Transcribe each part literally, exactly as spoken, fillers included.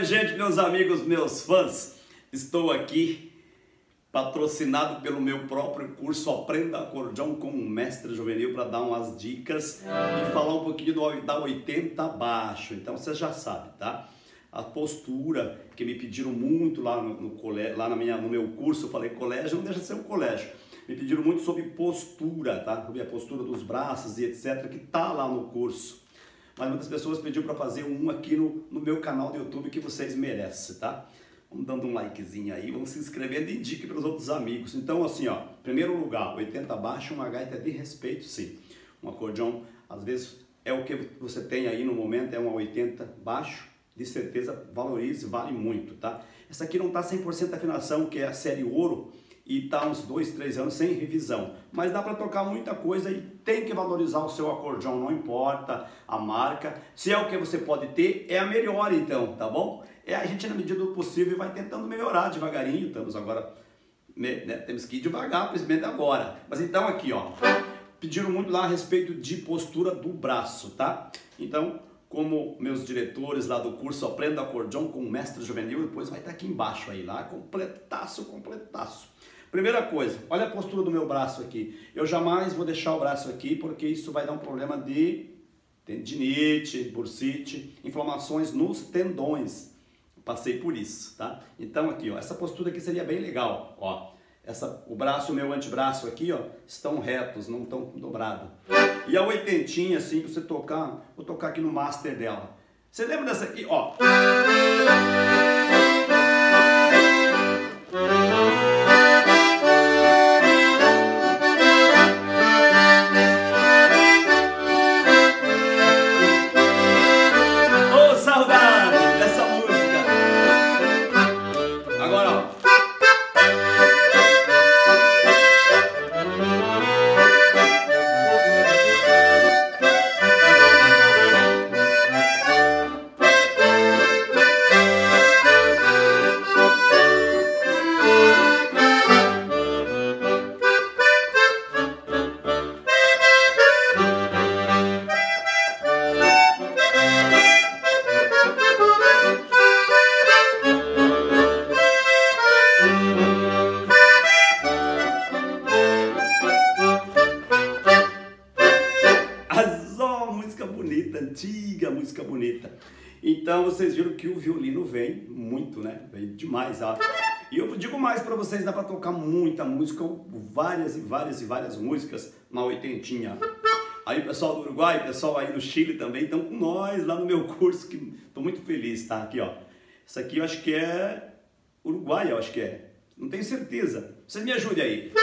Oi, gente, meus amigos, meus fãs. Estou aqui patrocinado pelo meu próprio curso Aprenda Acordeão com o Mestre Juvenil para dar umas dicas e falar um pouquinho do, da oitenta baixo. Então você já sabe, tá? A postura que me pediram muito lá no, no colégio, lá na minha, no meu curso, eu falei colégio, não deixa de ser um colégio. Me pediram muito sobre postura, tá? Sobre a postura dos braços e etcétera, que tá lá no curso. Mas muitas pessoas pediram para fazer um aqui no, no meu canal do YouTube que vocês merecem, tá? Vamos dando um likezinho aí, vamos se inscrevendo e indique para os outros amigos. Então assim, ó, primeiro lugar, oitenta baixo, uma gaita de respeito, sim. Um acordeão, às vezes, é o que você tem aí no momento, é uma oitenta baixo, de certeza valorize, vale muito, tá? Essa aqui não tá cem por cento de afinação, que é a série ouro, e tá uns dois, três anos sem revisão. Mas dá para tocar muita coisa e tem que valorizar o seu acordeão, não importa a marca. Se é o que você pode ter, é a melhor então, tá bom? É a gente, na medida do possível, vai tentando melhorar devagarinho. Estamos agora, né, temos que ir devagar, principalmente agora. Mas então aqui, ó, pediram muito lá a respeito de postura do braço, tá? Então, como meus diretores lá do curso Aprenda Acordeão com o Mestre Juvenil, depois vai estar aqui embaixo aí, lá, completaço, completaço. Primeira coisa, olha a postura do meu braço aqui. Eu jamais vou deixar o braço aqui, porque isso vai dar um problema de tendinite, bursite, inflamações nos tendões. Passei por isso, tá? Então aqui, ó, essa postura aqui seria bem legal, ó. Essa, o braço, o meu antebraço aqui, ó, estão retos, não estão dobrados. E a oitentinha, assim, pra você tocar, vou tocar aqui no master dela. Você lembra dessa aqui, ó? Ô, saudade dessa música! Agora, ó. Música bonita, antiga música bonita. Então vocês viram que o violino vem muito, né? Vem demais, ó. E eu digo mais para vocês, dá para tocar muita música, várias e várias e várias músicas na oitentinha. Aí o pessoal do Uruguai, o pessoal aí do Chile também estão com nós lá no meu curso, que tô muito feliz, tá? Aqui, ó. Isso aqui eu acho que é Uruguai, eu acho que é. Não tenho certeza. Vocês me ajudem aí.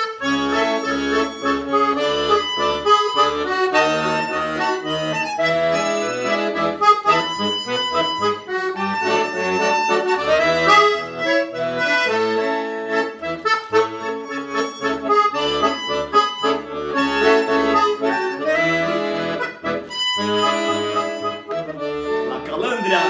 La Calandria.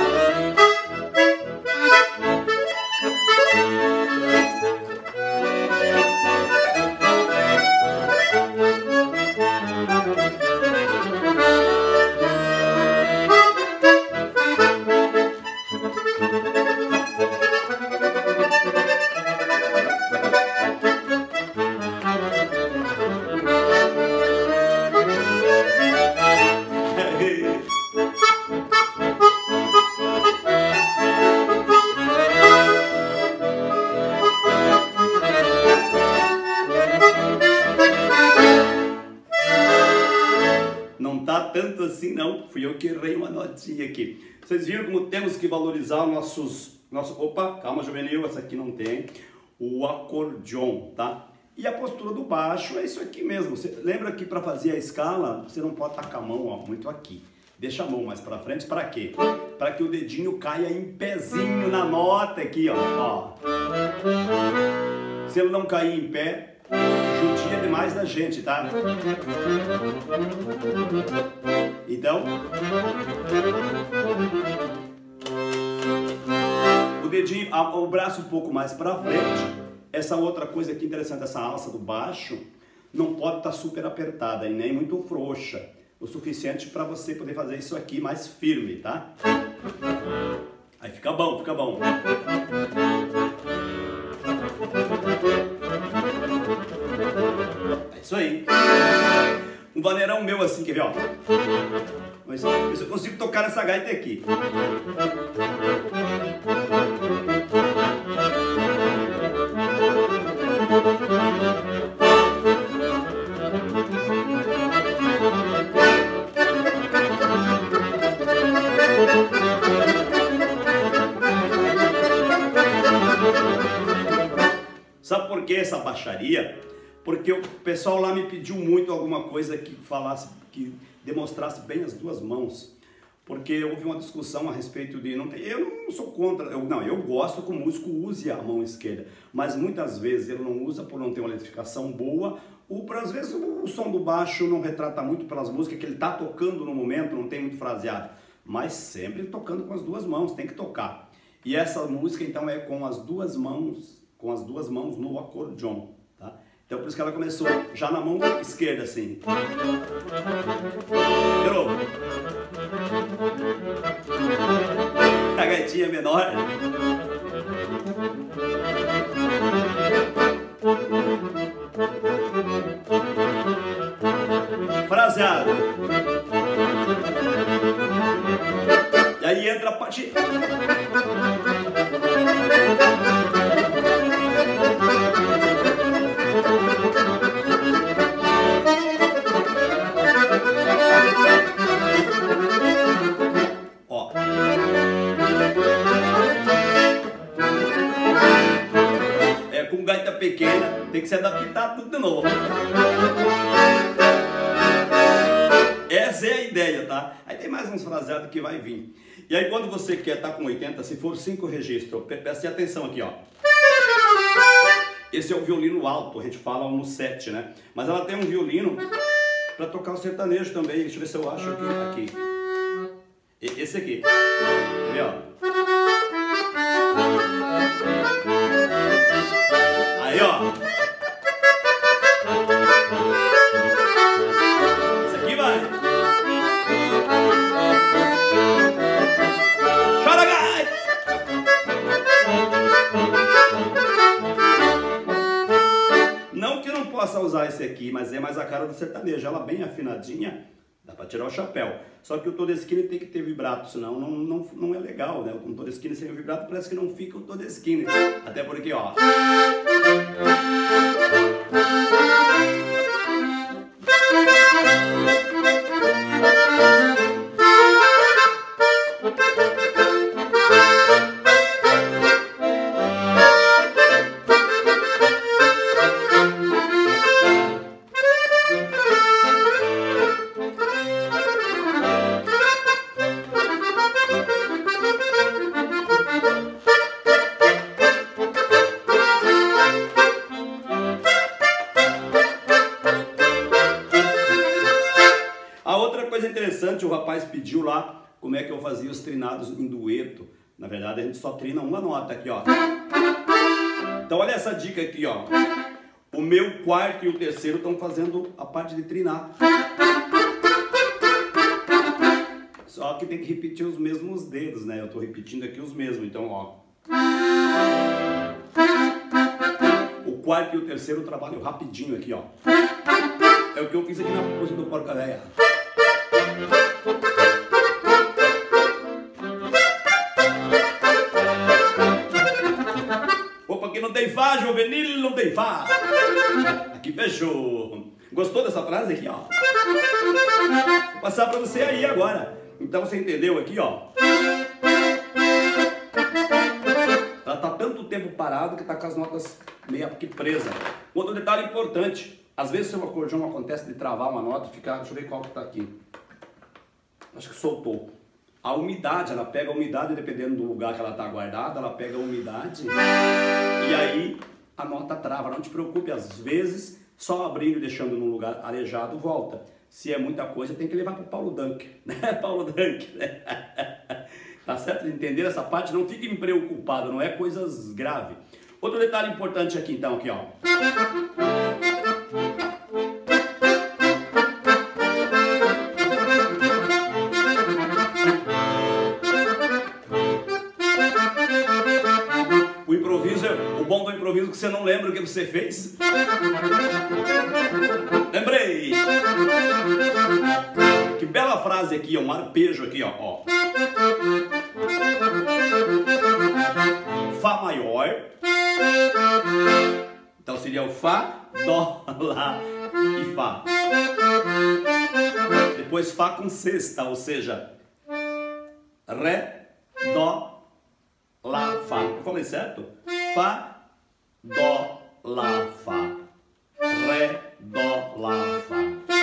Não tá tanto assim não, fui eu que errei uma notinha aqui. Vocês viram como temos que valorizar nossos, nosso, opa, calma juvenil, essa aqui não tem, o acordeon, tá? E a postura do baixo é isso aqui mesmo. Você lembra que para fazer a escala, você não pode tacar a mão, ó, muito aqui. Deixa a mão mais para frente, para quê? Para que o dedinho caia em pezinho na nota aqui, ó, ó. Se ele não cair em pé, judia demais da gente, tá? Então, o dedinho, o braço um pouco mais para frente. Essa outra coisa aqui interessante, essa alça do baixo, não pode estar super apertada e nem muito frouxa. O suficiente para você poder fazer isso aqui mais firme, tá? Aí fica bom, fica bom. É isso aí. Um vaneirão meu assim, quer ver, ó? Mas eu consigo tocar nessa gaita aqui. Sabe por que essa baixaria? Porque o pessoal lá me pediu muito alguma coisa que falasse, que demonstrasse bem as duas mãos. Porque houve uma discussão a respeito de... Não tem, eu não sou contra, eu, não, eu gosto que o músico use a mão esquerda, mas muitas vezes ele não usa por não ter uma identificação boa, ou por às vezes o, o som do baixo não retrata muito pelas músicas que ele está tocando no momento, não tem muito fraseado, mas sempre tocando com as duas mãos, tem que tocar. E essa música então é com as duas mãos, com as duas mãos no acordeon, tá? Então por isso que ela começou já na mão esquerda assim. De novo. A gaitinha menor. Fraseado. E aí entra a parte... Ó. É, com gaita pequena, tem que se adaptar tudo de novo. Essa é a ideia, tá? Aí tem mais uns fraseados que vai vir. E aí quando você quer estar com oitenta, se for cinco registros, preste atenção aqui, ó. Esse é o violino alto, a gente fala no sete, né? Mas ela tem um violino para tocar o sertanejo também. Deixa eu ver se eu acho aqui. Aqui. Esse aqui. Quer ver, ó? Aí, ó. Esse aqui vai. Chora, gaita! Não que não possa usar esse aqui, mas é mais a cara do sertanejo. Ela bem afinadinha, dá pra tirar o chapéu. Só que o Todeschini tem que ter vibrato, senão não, não, não é legal, né? O Todeschini sem o vibrato parece que não fica o Todeschini. Até porque, ó... Interessante, o rapaz pediu lá como é que eu fazia os trinados em dueto. Na verdade a gente só trina uma nota aqui, ó. Então olha essa dica aqui, ó. O meu quarto e o terceiro estão fazendo a parte de trinar. Só que tem que repetir os mesmos dedos, né? Eu tô repetindo aqui os mesmos, então ó. O quarto e o terceiro eu trabalho rapidinho aqui, ó. É o que eu fiz aqui na música do Porca Véia. Opa, aqui não tem Fá, juvenil, não tem Fá. Aqui fechou. Gostou dessa frase aqui, ó? Vou passar pra você aí agora. Então você entendeu aqui, ó? Ela tá tanto tempo parado que tá com as notas meio que presas. Outro detalhe importante. Às vezes seu acordeão acontece de travar uma nota e ficar... Deixa eu ver qual que tá aqui. Acho que soltou. A umidade, ela pega a umidade, dependendo do lugar que ela está guardada, ela pega a umidade e aí a nota trava. Não te preocupe, às vezes, só abrindo e deixando num lugar arejado, volta. Se é muita coisa, tem que levar para o Paulo Dunk, né? Paulo Dunk, né? Tá certo? Entender essa parte? Não fique preocupado, não é coisas graves. Outro detalhe importante aqui, então, aqui, ó. você não lembra o que você fez? Lembrei! Que bela frase aqui, ó, um arpejo aqui, ó. ó. Fá maior. Então seria o Fá, Dó, Lá e Fá. Depois Fá com sexta, ou seja, Ré, Dó, Lá, Fá. Eu falei certo? Fá, Dó, Lá, Fá. Ré, Dó, Lá, Fá.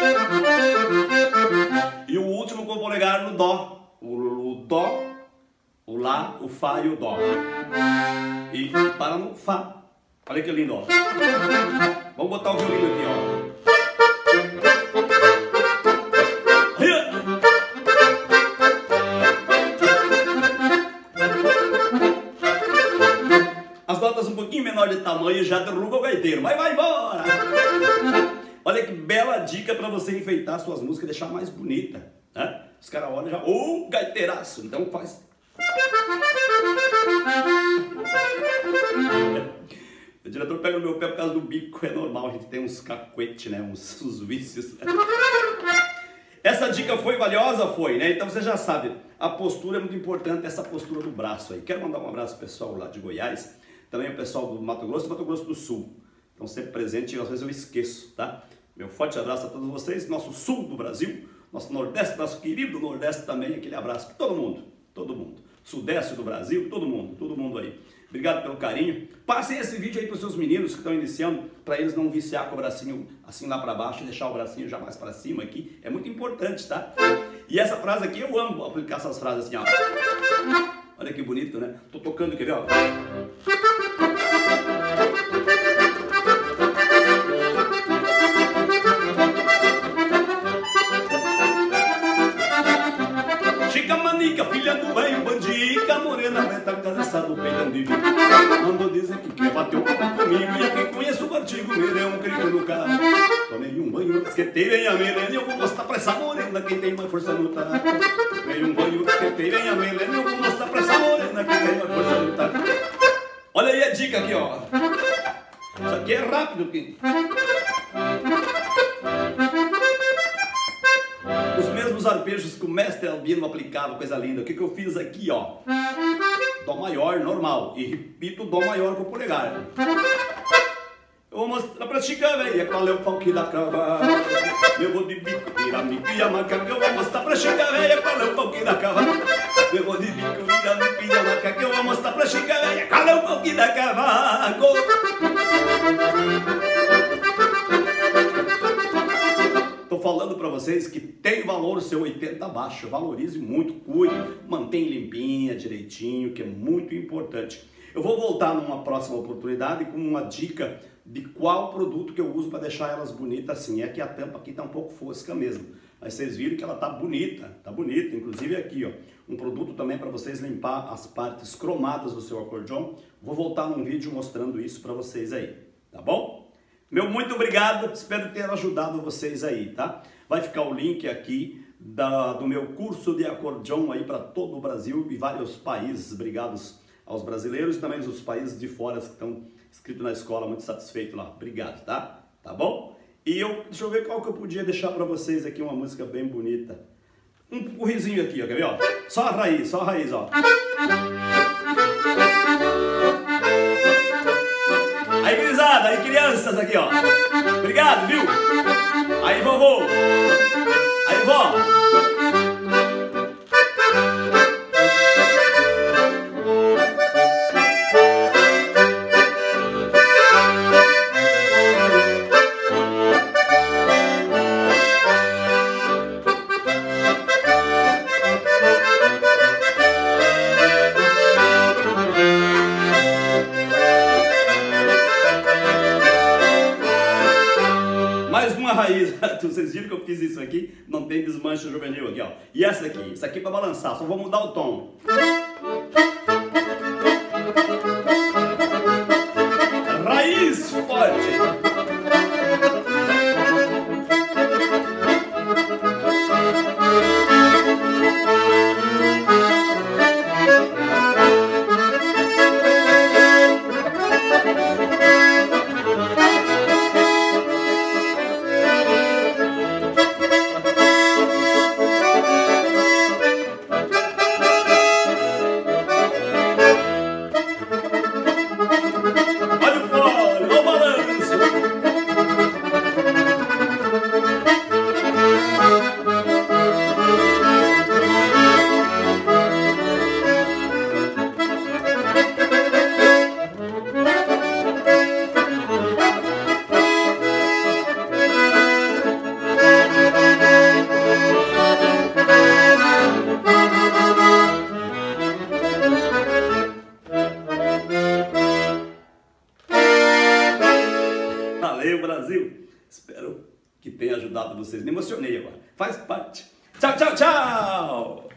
E o último com o polegar no Dó. O, o Dó, o Lá, o Fá e o Dó. E para no Fá. Olha que lindo, ó. Vamos botar o violino aqui, ó. As notas um pouquinho menor de tamanho já derruba o gaiteiro, mas vai embora! Olha que bela dica para você enfeitar suas músicas e deixar mais bonita, né? Os caras olham já, ô, oh, gaiteiraço! Então faz... O diretor pega no meu pé por causa do bico, é normal, a gente tem uns cacuetes, né? Uns, uns vícios. Essa dica foi valiosa? Foi, né? Então você já sabe, a postura é muito importante, essa postura do braço aí. Quero mandar um abraço pro pessoal lá de Goiás, também o pessoal do Mato Grosso e Mato Grosso do Sul. Então sempre presente e às vezes eu esqueço, tá? Meu forte abraço a todos vocês, nosso sul do Brasil, nosso nordeste, nosso querido nordeste também, aquele abraço para todo mundo, todo mundo. Sudeste do Brasil, todo mundo, todo mundo aí. Obrigado pelo carinho. Passem esse vídeo aí para os seus meninos que estão iniciando, para eles não viciar com o bracinho assim lá para baixo e deixar o bracinho já mais para cima aqui. É muito importante, tá? E essa frase aqui, eu amo aplicar essas frases assim, ó. Olha que bonito, né? Tô tocando, quer ver, ó? Chica manica, filha do velho bandica, morena neta, cabeçada do peitão de bico. Mandou dizer que quer bater o papo comigo, e a quem conhece o artigo, me deu um grito no carro. Tomei um banho, esquentei bem a melena, e eu vou mostrar pra essa morena quem tem mais força no lutar. Tomei um banho, esquentei bem a melena, e eu vou mostrar pra essa morena quem tem mais força no lutar. Olha aí a dica aqui, ó. Isso aqui é rápido, aqui. Os mesmos arpejos que o mestre Albino aplicava, coisa linda. O que, que eu fiz aqui, ó? Dó maior, normal. E repito Dó maior com o polegar. Eu vou mostrar pra chica velha qual é o pau que dá cavalo. Eu vou de bico, piramico e amacaca. Eu vou mostrar pra chica velha qual é o pau que dá cavalo. Eu vou de bico, piramico e amacaca. Eu vou mostrar pra chica velha qual é o pau que dá cavalo. Tô falando para vocês que tem valor o seu oitenta baixo, valorize muito, cuide, mantenha limpinha, direitinho, que é muito importante. Eu vou voltar numa próxima oportunidade com uma dica de qual produto que eu uso para deixar elas bonitas assim. É que a tampa aqui tá um pouco fosca mesmo, mas vocês viram que ela tá bonita, tá bonita, inclusive aqui, ó, um produto também para vocês limpar as partes cromadas do seu acordeon. Vou voltar num vídeo mostrando isso para vocês aí, tá bom? Meu muito obrigado, espero ter ajudado vocês aí, tá? Vai ficar o link aqui da, do meu curso de acordeon aí para todo o Brasil e vários países. Obrigados aos brasileiros e também os países de fora que estão inscritos na escola, muito satisfeito lá. Obrigado, tá? Tá bom? E eu, deixa eu ver qual que eu podia deixar para vocês aqui, uma música bem bonita. Um currizinho aqui, ó, quer ver, ó? Só a raiz, só a raiz, ó. Aí, gurizada, aí, crianças aqui, ó. Obrigado, viu? Aí, vovô. Aí, vó. Vocês viram que eu fiz isso aqui? Não tem desmanche juvenil aqui, ó. E essa aqui? Essa aqui é pra balançar, só vou mudar o tom. Raiz forte. Valeu, Brasil! Espero que tenha ajudado vocês. Me emocionei agora. Faz parte. Tchau, tchau, tchau!